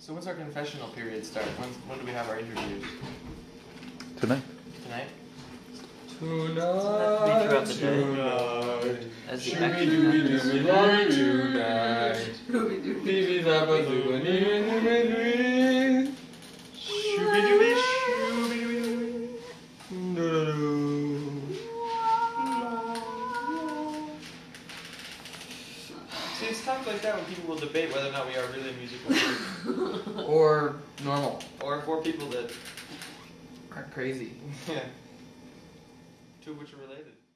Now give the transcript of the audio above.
So when's our confessional period start? When do we have our interviews? Tonight. Tonight? Tonight, throughout the day. tonight, As the shooby-dooby-dooby tonight, shooby-dabba-dooby-dooby-dooby, Shooby-dooby, shooby-dooby. See, it's times like that when people will debate whether or not we are really a musical group. or normal, Or for people that are crazy. yeah. Two of which are related.